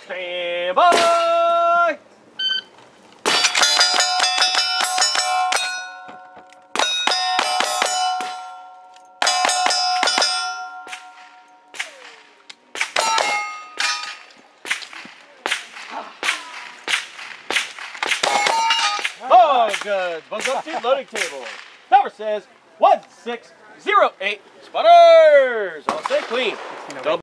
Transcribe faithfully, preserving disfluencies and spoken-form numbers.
Stand by! Oh, good. Buzz up to loading table. Number says one six zero eight. Spotters. All stay clean.